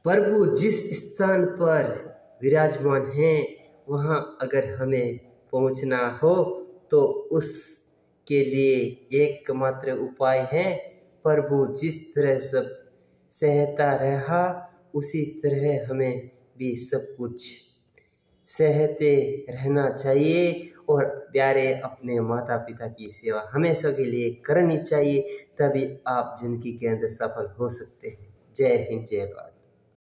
प्रभु जिस स्थान पर विराजमान हैं वहाँ अगर हमें पहुँचना हो तो उसके लिए एकमात्र उपाय है, प्रभु जिस तरह सब सहता रहा उसी तरह हमें भी सब कुछ सहते रहना चाहिए और प्यारे अपने माता पिता की सेवा हमेशा के लिए करनी चाहिए, तभी आप जिंदगी के अंदर सफल हो सकते हैं। जय हिंद, जय भारत।